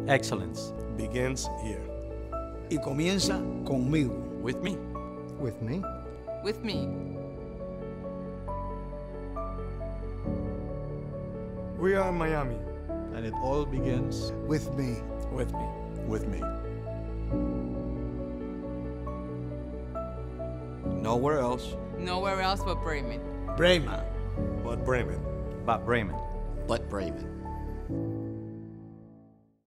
Excellence begins here. Y comienza conmigo. with me. With me. With me. We are Miami. And it all begins With me. With me. with me. Nowhere else Nowhere else but Braman. Braman. But Braman. but Braman. But Braman.